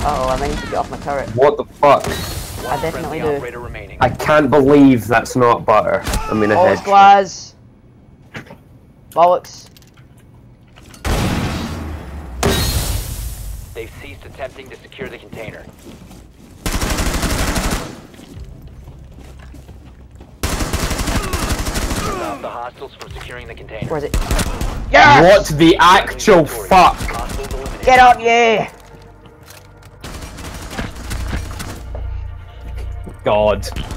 Uh oh, I may need to get off my turret. What the fuck? I definitely do. I can't believe that's not butter. I mean a Bollocks, headshot. Glaz! Bollocks. They've ceased attempting to secure the container. Stop the hostiles from securing the container. Where is it? Yes! What the actual fuck? Hostiles eliminated. Get on, yeah! God.